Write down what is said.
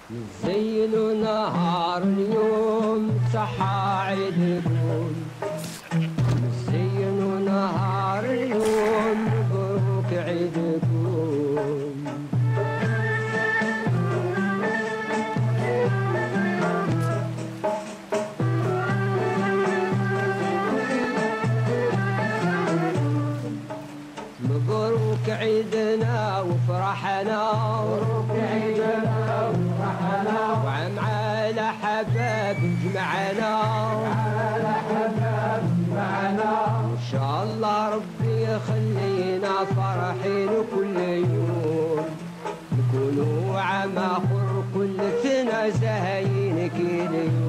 زينوا نهار اليوم صحى عيدكم، زينوا نهار اليوم مبروك عيدكم. مبروك عيدنا وفرحنا، مبروك عيدنا وفرحنا، وعم على حباب جمعنا، على حباب جمعنا. إن شاء الله ربي يخلينا فرحين كل يوم، نكونوا عم آخر كل سنة زاهين كل يوم.